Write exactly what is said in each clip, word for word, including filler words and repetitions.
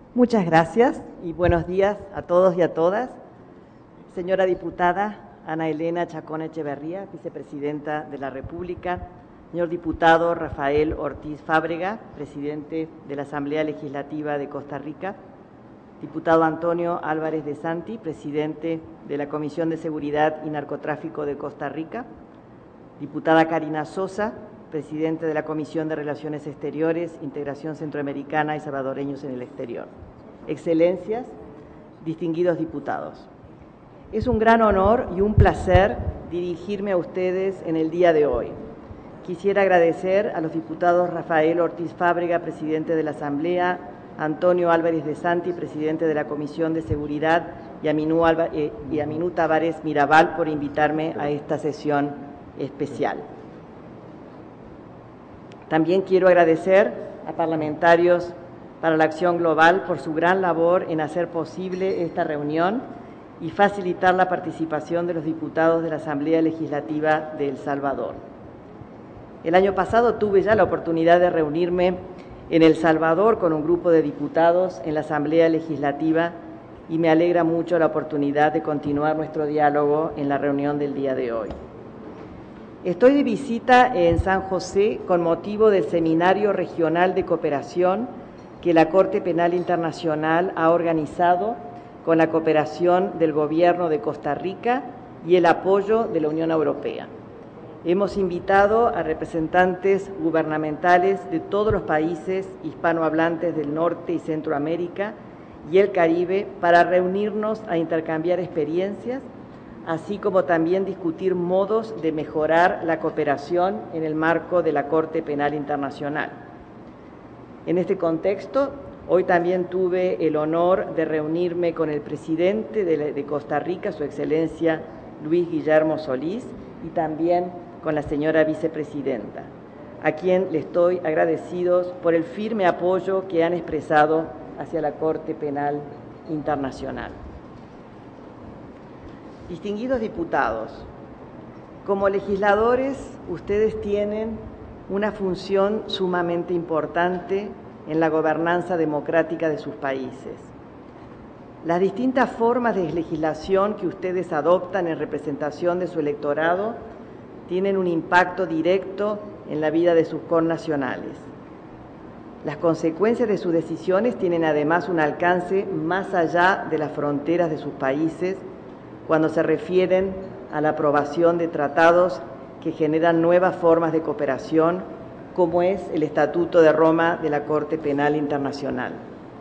Muchas gracias y buenos días a todos y a todas. Señora diputada Ana Elena Chacón Echeverría, vicepresidenta de la República. Señor diputado Rafael Ortiz Fábrega, presidente de la Asamblea Legislativa de Costa Rica. Diputado Antonio Álvarez de Santi, presidente de la Comisión de Seguridad y Narcotráfico de Costa Rica. Diputada Karina Sosa, presidente de la Comisión de Relaciones Exteriores, Integración Centroamericana y Salvadoreños en el Exterior. Excelencias, distinguidos diputados. Es un gran honor y un placer dirigirme a ustedes en el día de hoy. Quisiera agradecer a los diputados Rafael Ortiz Fábrega, presidente de la Asamblea, Antonio Álvarez de Santi, presidente de la Comisión de Seguridad, y a Minú, Alba, eh, y a Minú Tavares Mirabal por invitarme a esta sesión especial. También quiero agradecer a Parlamentarios para la Acción Global por su gran labor en hacer posible esta reunión y facilitar la participación de los diputados de la Asamblea Legislativa de El Salvador. El año pasado tuve ya la oportunidad de reunirme en El Salvador con un grupo de diputados en la Asamblea Legislativa y me alegra mucho la oportunidad de continuar nuestro diálogo en la reunión del día de hoy. Estoy de visita en San José con motivo del Seminario Regional de Cooperación que la Corte Penal Internacional ha organizado con la cooperación del Gobierno de Costa Rica y el apoyo de la Unión Europea. Hemos invitado a representantes gubernamentales de todos los países hispanohablantes del Norte y Centroamérica y el Caribe para reunirnos a intercambiar experiencias, así como también discutir modos de mejorar la cooperación en el marco de la Corte Penal Internacional. En este contexto, hoy también tuve el honor de reunirme con el presidente de Costa Rica, Su Excelencia Luis Guillermo Solís, y también con la señora vicepresidenta, a quien le estoy agradecidos por el firme apoyo que han expresado hacia la Corte Penal Internacional. Distinguidos diputados, como legisladores, ustedes tienen una función sumamente importante en la gobernanza democrática de sus países. Las distintas formas de legislación que ustedes adoptan en representación de su electorado tienen un impacto directo en la vida de sus connacionales. Las consecuencias de sus decisiones tienen además un alcance más allá de las fronteras de sus países cuando se refieren a la aprobación de tratados que generan nuevas formas de cooperación, como es el Estatuto de Roma de la Corte Penal Internacional.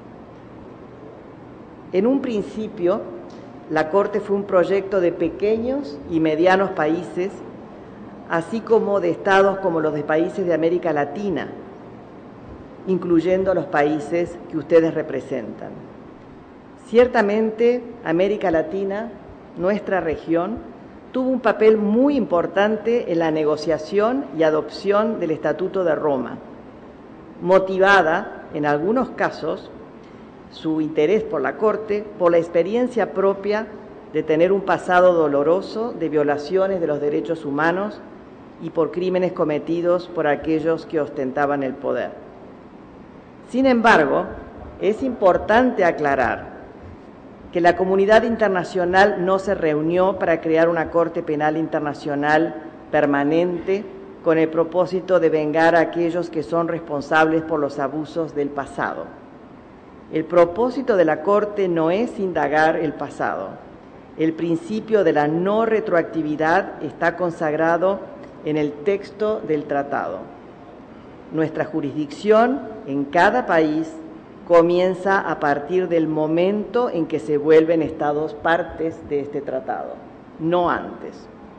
En un principio, la Corte fue un proyecto de pequeños y medianos países, así como de estados como los de países de América Latina, incluyendo los países que ustedes representan. Ciertamente, América Latina, nuestra región, tuvo un papel muy importante en la negociación y adopción del Estatuto de Roma, motivada, en algunos casos, su interés por la Corte, por la experiencia propia de tener un pasado doloroso de violaciones de los derechos humanos y por crímenes cometidos por aquellos que ostentaban el poder. Sin embargo, es importante aclarar que la comunidad internacional no se reunió para crear una Corte Penal Internacional permanente con el propósito de vengar a aquellos que son responsables por los abusos del pasado. El propósito de la Corte no es indagar el pasado. El principio de la no retroactividad está consagrado en el texto del tratado. Nuestra jurisdicción en cada país comienza a partir del momento en que se vuelven estados partes de este tratado, no antes.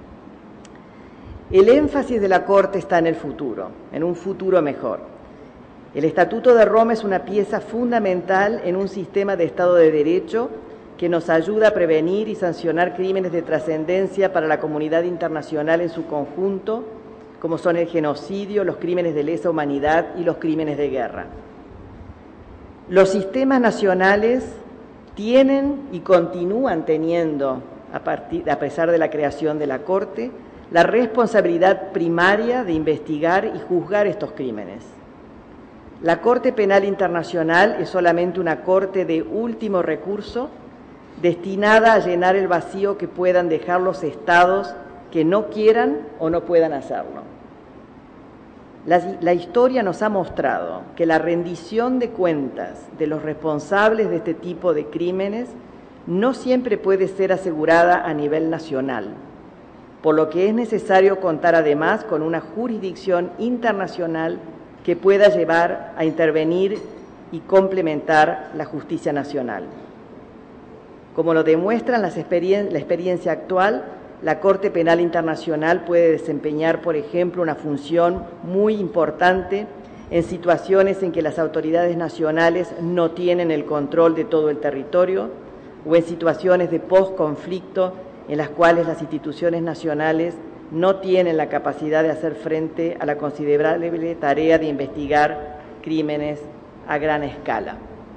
El énfasis de la Corte está en el futuro, en un futuro mejor. El Estatuto de Roma es una pieza fundamental en un sistema de Estado de Derecho que nos ayuda a prevenir y sancionar crímenes de trascendencia para la comunidad internacional en su conjunto, como son el genocidio, los crímenes de lesa humanidad y los crímenes de guerra. Los sistemas nacionales tienen y continúan teniendo, a, partir, a pesar de la creación de la Corte, la responsabilidad primaria de investigar y juzgar estos crímenes. La Corte Penal Internacional es solamente una corte de último recurso destinada a llenar el vacío que puedan dejar los estados que no quieran o no puedan hacerlo. La, la historia nos ha mostrado que la rendición de cuentas de los responsables de este tipo de crímenes no siempre puede ser asegurada a nivel nacional, por lo que es necesario contar además con una jurisdicción internacional que pueda llevar a intervenir y complementar la justicia nacional. Como lo demuestra las experien- la experiencia actual, la Corte Penal Internacional puede desempeñar, por ejemplo, una función muy importante en situaciones en que las autoridades nacionales no tienen el control de todo el territorio o en situaciones de posconflicto en las cuales las instituciones nacionales no tienen la capacidad de hacer frente a la considerable tarea de investigar crímenes a gran escala.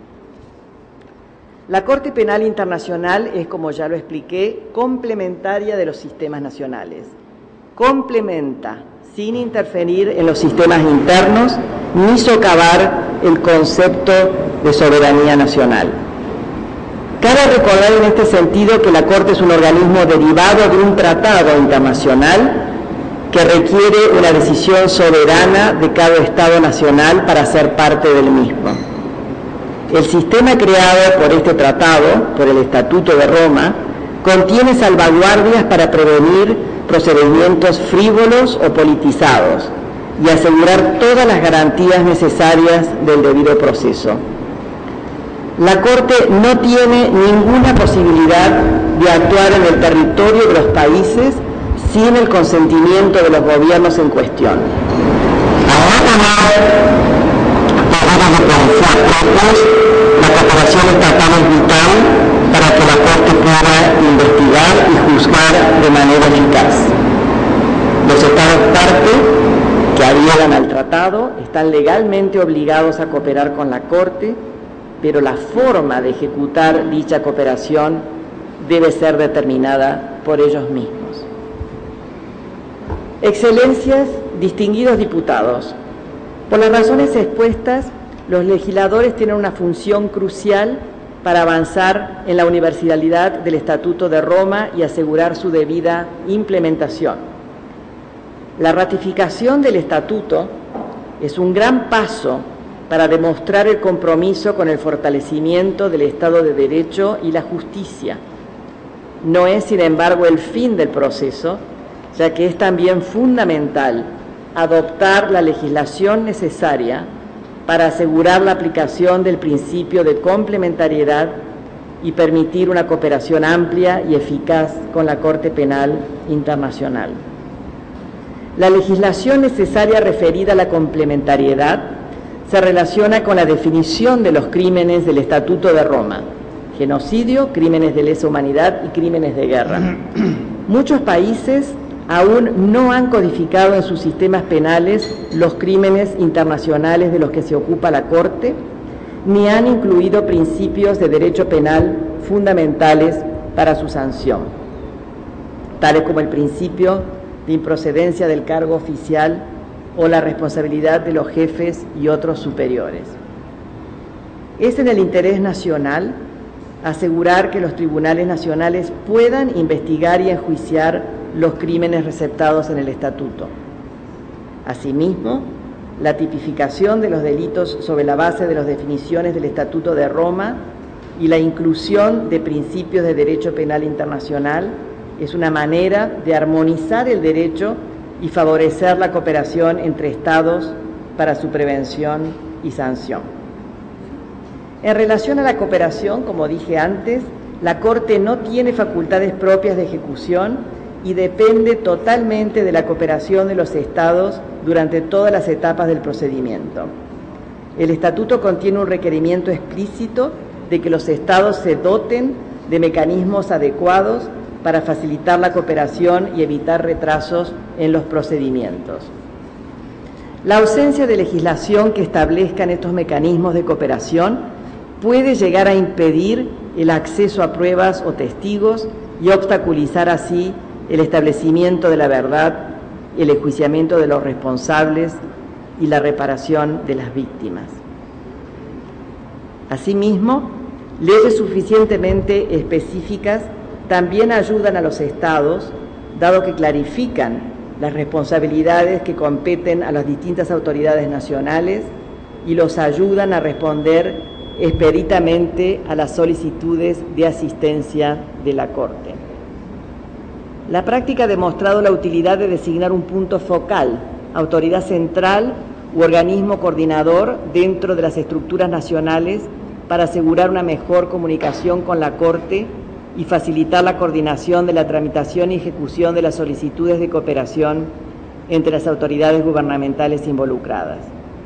La Corte Penal Internacional es, como ya lo expliqué, complementaria de los sistemas nacionales. Complementa, sin interferir en los sistemas internos, ni socavar el concepto de soberanía nacional. Cabe recordar en este sentido que la Corte es un organismo derivado de un tratado internacional que requiere una decisión soberana de cada Estado nacional para ser parte del mismo. El sistema creado por este tratado, por el Estatuto de Roma, contiene salvaguardias para prevenir procedimientos frívolos o politizados y asegurar todas las garantías necesarias del debido proceso. La Corte no tiene ninguna posibilidad de actuar en el territorio de los países sin el consentimiento de los gobiernos en cuestión. La cooperación estatal es vital para que la Corte pueda investigar y juzgar de manera eficaz. Los Estados parte que adhieran al tratado están legalmente obligados a cooperar con la Corte, pero la forma de ejecutar dicha cooperación debe ser determinada por ellos mismos. Excelencias, distinguidos diputados, por las razones expuestas, los legisladores tienen una función crucial para avanzar en la universalidad del Estatuto de Roma y asegurar su debida implementación. La ratificación del Estatuto es un gran paso para demostrar el compromiso con el fortalecimiento del Estado de Derecho y la justicia. No es, sin embargo, el fin del proceso, ya que es también fundamental adoptar la legislación necesaria para asegurar la aplicación del principio de complementariedad y permitir una cooperación amplia y eficaz con la Corte Penal Internacional. La legislación necesaria referida a la complementariedad se relaciona con la definición de los crímenes del Estatuto de Roma: genocidio, crímenes de lesa humanidad y crímenes de guerra. Muchos países aún no han codificado en sus sistemas penales los crímenes internacionales de los que se ocupa la Corte, ni han incluido principios de derecho penal fundamentales para su sanción, tales como el principio de improcedencia del cargo oficial o la responsabilidad de los jefes y otros superiores. Es en el interés nacional asegurar que los tribunales nacionales puedan investigar y enjuiciar los crímenes receptados en el Estatuto. Asimismo, la tipificación de los delitos sobre la base de las definiciones del Estatuto de Roma y la inclusión de principios de derecho penal internacional es una manera de armonizar el derecho y favorecer la cooperación entre Estados para su prevención y sanción. En relación a la cooperación, como dije antes, la Corte no tiene facultades propias de ejecución y depende totalmente de la cooperación de los Estados durante todas las etapas del procedimiento. El Estatuto contiene un requerimiento explícito de que los Estados se doten de mecanismos adecuados para facilitar la cooperación y evitar retrasos en los procedimientos. La ausencia de legislación que establezcan estos mecanismos de cooperación puede llegar a impedir el acceso a pruebas o testigos y obstaculizar así el establecimiento de la verdad, el enjuiciamiento de los responsables y la reparación de las víctimas. Asimismo, leyes suficientemente específicas también ayudan a los Estados, dado que clarifican las responsabilidades que competen a las distintas autoridades nacionales y los ayudan a responder expeditamente a las solicitudes de asistencia de la Corte. La práctica ha demostrado la utilidad de designar un punto focal, autoridad central u organismo coordinador dentro de las estructuras nacionales para asegurar una mejor comunicación con la Corte y facilitar la coordinación de la tramitación y ejecución de las solicitudes de cooperación entre las autoridades gubernamentales involucradas.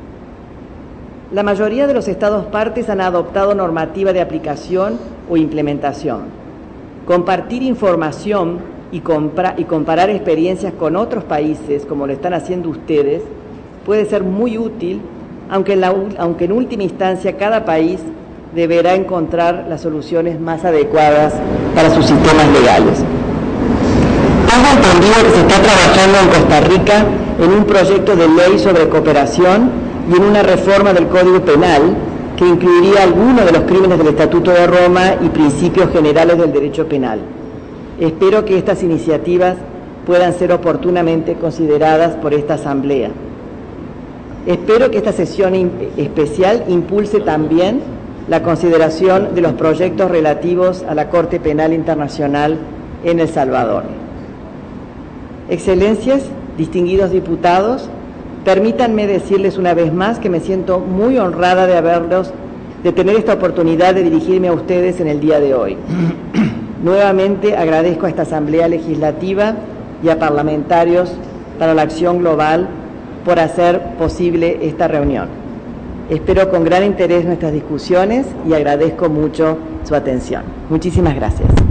La mayoría de los Estados partes han adoptado normativa de aplicación o implementación. Compartir información y, y comparar experiencias con otros países, como lo están haciendo ustedes, puede ser muy útil, aunque en, la, aunque en última instancia cada país deberá encontrar las soluciones más adecuadas para sus sistemas legales. Tengo entendido que se está trabajando en Costa Rica en un proyecto de ley sobre cooperación y en una reforma del Código Penal que incluiría algunos de los crímenes del Estatuto de Roma y principios generales del derecho penal. Espero que estas iniciativas puedan ser oportunamente consideradas por esta Asamblea. Espero que esta sesión especial impulse también la consideración de los proyectos relativos a la Corte Penal Internacional en El Salvador. Excelencias, distinguidos diputados, permítanme decirles una vez más que me siento muy honrada de haberlos, de tener esta oportunidad de dirigirme a ustedes en el día de hoy. Nuevamente agradezco a esta Asamblea Legislativa y a parlamentarios para la Acción Global por hacer posible esta reunión. Espero con gran interés nuestras discusiones y agradezco mucho su atención. Muchísimas gracias.